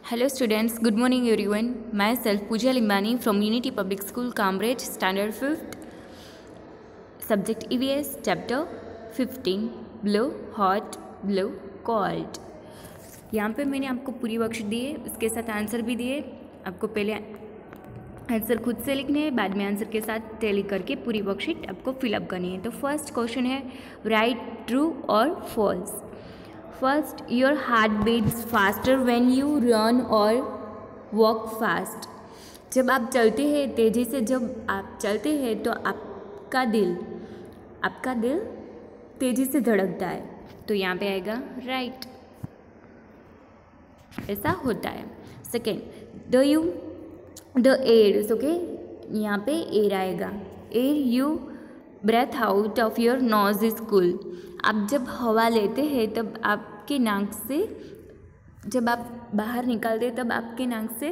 Hello students, good morning everyone. Myself Pooja Limbani from Unity Public School, Cambridge, Standard 5th. Subject EVS, Chapter 15, Blue, Hot, Blue, Cold. यहाँ पे मैंने आपको पूरी worksheet दी है, उसके साथ आंसर भी दिए। आपको पहले आंसर खुद से लिखने हैं, बाद में आंसर के साथ टैली करके पूरी वर्कशीट आपको फिलअप करनी है। तो फर्स्ट क्वेश्चन है राइट ट्रू और false. First, your heart beats faster when you run और वॉक फास्ट। जब आप चलते हैं तेज़ी से, जब आप चलते हैं तो आपका दिल तेज़ी से धड़कता है। तो यहाँ पे आएगा राइट, ऐसा होता है। सेकेंड, द एयर, ओके, यहाँ पे एयर आएगा। Air you breathe out of your nose is cool. आप जब हवा लेते हैं तब आपके नाक से, जब आप बाहर निकालते हैं तब आपके नाक से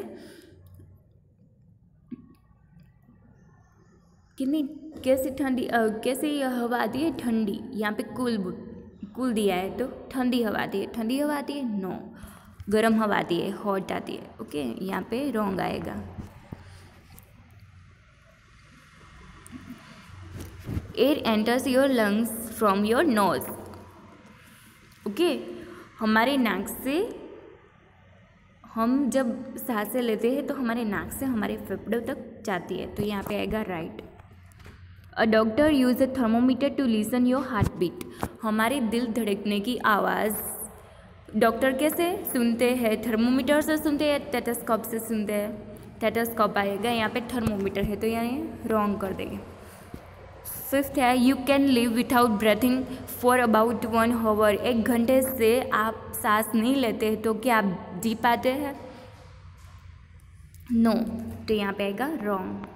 कैसी हवा आती है? ठंडी। यहाँ पे कूल दिया है तो ठंडी हवा आती है। ठंडी हवा आती है? नो, गर्म हवा आती है, हॉट आती है। ओके, यहाँ पे रॉन्ग आएगा। Air enters your lungs from your nose. Okay, हमारे नाक से, हम जब सांसें लेते हैं तो हमारे नाक से हमारे फेफड़ों तक जाती है। तो यहाँ पे आएगा right. A doctor use a thermometer to listen your heart beat. हमारे दिल धड़कने की आवाज़ डॉक्टर कैसे सुनते हैं? थर्मोमीटर से सुनते हैं, टेटोस्कोप से सुनते हैं। टेटोस्कोप आएगा, यहाँ पे थर्मोमीटर है तो यहाँ रॉन्ग कर देंगे। फिफ्थ है you can live without breathing for about 1 hour. 1 घंटे से आप सांस नहीं लेते हैं तो क्या आप जी पाते हैं? नो, तो यहाँ पे आएगा wrong.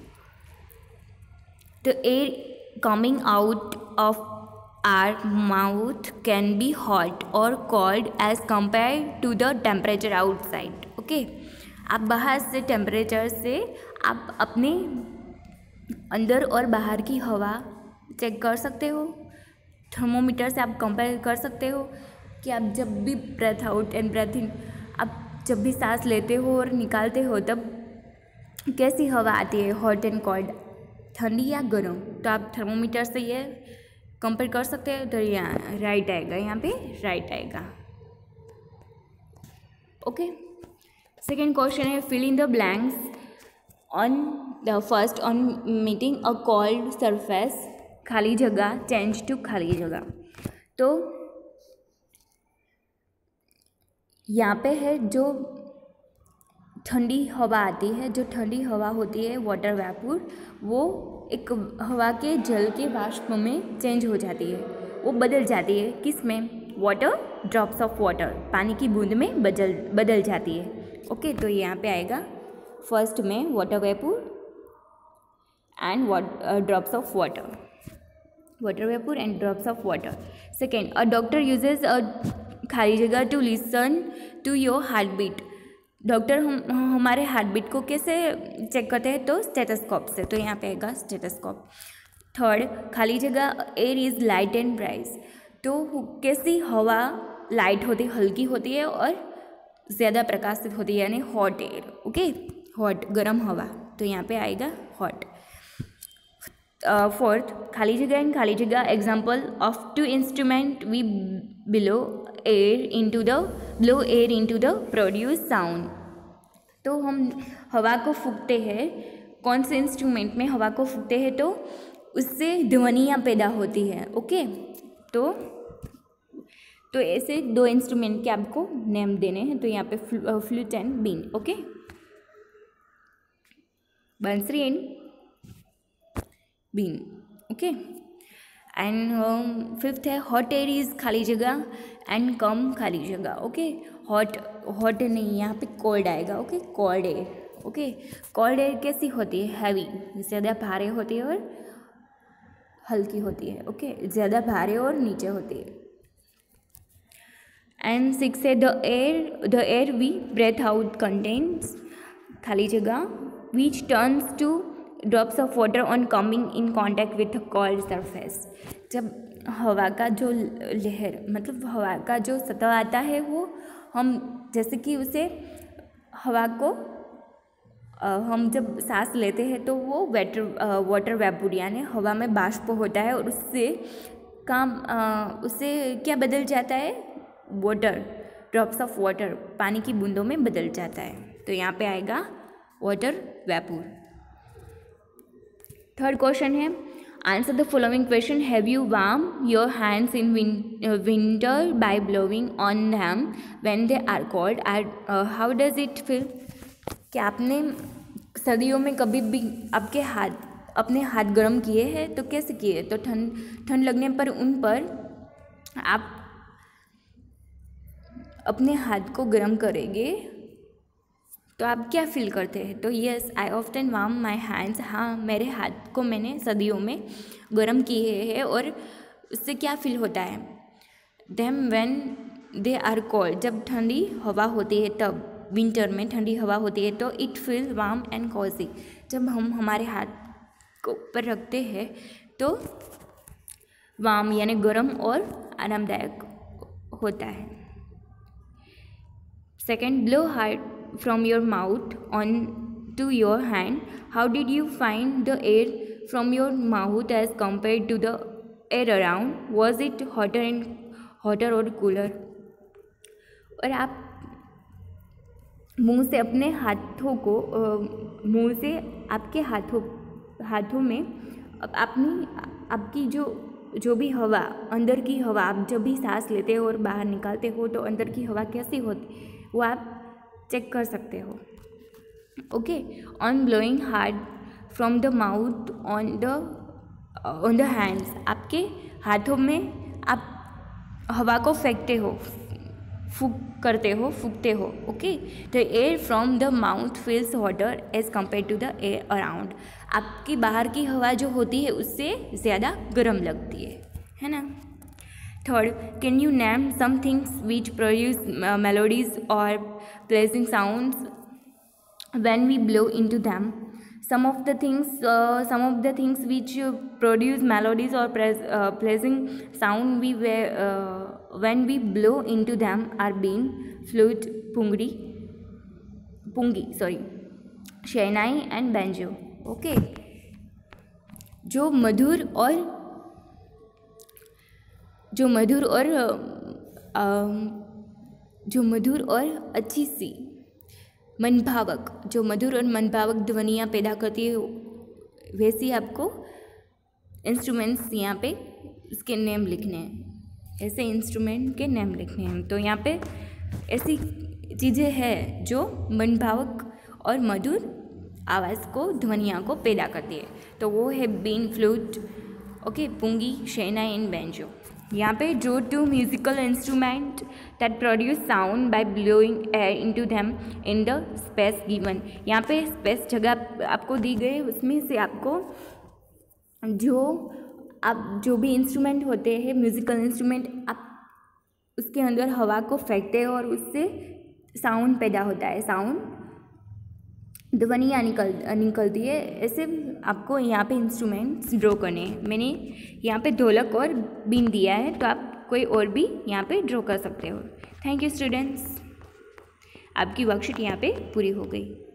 The air coming out of our mouth can be hot और cold as compare to the temperature outside. Okay, आप बाहर से टेम्परेचर से आप अपने अंदर और बाहर की हवा चेक कर सकते हो। थर्मोमीटर से आप कंपेयर कर सकते हो कि आप जब भी breathe out and breathe in, आप जब भी सांस लेते हो और निकालते हो तब कैसी हवा आती है, हॉट एंड कोल्ड, ठंडी या गर्म। तो आप थर्मोमीटर से ये कंपेयर कर सकते हैं। तो यहाँ राइट आएगा, यहाँ पे राइट आएगा। ओके, सेकेंड क्वेश्चन है fill in the blanks on the first on meeting a cold surface, खाली जगह, चेंज टू खाली जगह। तो यहाँ पे है जो ठंडी हवा आती है, जो ठंडी हवा होती है वाटर वेपर, वो एक हवा के जल के वाष्प में चेंज हो जाती है, वो बदल जाती है। किस में? वाटर, ड्रॉप्स ऑफ वाटर, पानी की बूंद में बदल जाती है। ओके, तो यहाँ पे आएगा फर्स्ट में water vapour and drops of water, water vapour and drops of water. Second, a doctor uses a खाली जगह to listen to your heart beat. Doctor हमारे हार्ट बीट को कैसे चेक करते हैं? तो स्टेथोस्कोप से। तो यहाँ पे आएगा स्टेथोस्कोप। थर्ड, खाली जगह, air is light and bright. तो कैसी हवा लाइट होती, हल्की होती है और ज़्यादा प्रकाशित होती है, यानी हॉट एयर। ओके, हॉट, गर्म हवा। तो यहाँ पे आएगा हॉट। फोर्थ, खाली जगह एंड खाली जगह, example of 2 instrument we blow air into the produce sound. तो हम हवा को फूंकते हैं, कौन से इंस्ट्रूमेंट में हवा को फूंकते हैं तो उससे ध्वनियाँ पैदा होती है। ओके, तो ऐसे 2 इंस्ट्रूमेंट के आपको नेम देने हैं। तो यहाँ पे फ्लूट एंड बीन। ओके, बंसरी and been. Okay, and fifth है हॉट एयर इज़ खाली जगह एंड कम खाली जगह। ओके, हॉट नहीं, यहाँ पे कोल्ड आएगा। Okay, cold air. Okay, cold air कैसी होती है? हैवी, ज़्यादा भारी होती है और हल्की होती है। ओके, ज़्यादा भारी और नीचे होती है। एंड सिक्स है the air we breathe out contains, खाली जगह, which turns to drops of water on coming in contact with a cold surface. जब हवा का जो लहर, मतलब हवा का जो सतह आता है, वो हम जैसे कि उसे हवा को हम जब सांस लेते हैं तो वो वाटर वेपर यानी हवा में बाष्प होता है और उससे क्या बदल जाता है, वाटर, ड्रॉप्स ऑफ वाटर, पानी की बूंदों में बदल जाता है। तो यहाँ पे आएगा वाटर वेपर। थर्ड क्वेश्चन है, answer the following question. Have you warm your hands in winter by blowing on them when they are cold, how does it feel. क्या आपने सर्दियों में कभी भी अपने हाथ गर्म किए हैं? तो कैसे किए? तो ठंड लगने पर उन पर आप अपने हाथ को गर्म करेंगे तो आप क्या फील करते हैं? तो yes, I often warm my hands. हाँ, मेरे हाथ को मैंने सर्दियों में गर्म किए हैं। और उससे क्या फील होता है? Them when they are cold, जब ठंडी हवा होती है तब, विंटर में ठंडी हवा होती है तो it feel warm and cosy. जब हम हमारे हाथ को ऊपर रखते हैं तो वार्म यानी गर्म और आरामदायक होता है। Second, blow hard from your mouth on to your hand. How did you find the air from your mouth as compared to the air around? Was it hotter or cooler? और आप मुंह से अपने हाथों को मुंह से आपके हाथों में आपकी जो भी हवा, अंदर की हवा, आप जब भी सांस लेते हो और बाहर निकालते हो तो अंदर की हवा कैसी होती वो आप चेक कर सकते हो। Okay, on blowing hard from the mouth on the hands, आपके हाथों में आप हवा को फेंकते हो, फूकते हो। Okay, the air from the mouth feels hotter as compare to the air around. आपकी बाहर की हवा जो होती है उससे ज़्यादा गर्म लगती है ना। Third, can you name some things which produce melodies or pleasing sounds when we blow into them? Some of the things which produce melodies or pleasing sound when we blow into them are bean, flute, pungi, shehnai and banjo. Okay, जो मधुर और अच्छी सी मधुर और मनभावक ध्वनियाँ पैदा करती है, वैसी आपको इंस्ट्रूमेंट्स यहाँ पे उसके नेम लिखने हैं, ऐसे इंस्ट्रूमेंट के नेम लिखने हैं। तो यहाँ पे ऐसी चीज़ें हैं जो मनभावक और मधुर आवाज़ को, ध्वनियाँ को पैदा करती है। तो वो है बीन, फ्लूट, ओके, पुंगी, शेहनाई एंड बैंजो। यहाँ पे जो 2 musical instrument that produce sound by blowing air into them in the space given. यहाँ पे स्पेस जगह आपको दी गई, उसमें से आपको जो भी इंस्ट्रूमेंट होते हैं, म्यूजिकल इंस्ट्रूमेंट, आप उसके अंदर हवा को फेंकते हो और उससे साउंड पैदा होता है, ध्वनियाँ निकलती है। ऐसे आपको यहाँ पे इंस्ट्रूमेंट्स ड्रॉ करने हैं। मैंने यहाँ पे ढोलक और बीन दिया है, तो आप कोई और भी यहाँ पे ड्रॉ कर सकते हो। थैंक यू स्टूडेंट्स, आपकी वर्कशीट यहाँ पे पूरी हो गई।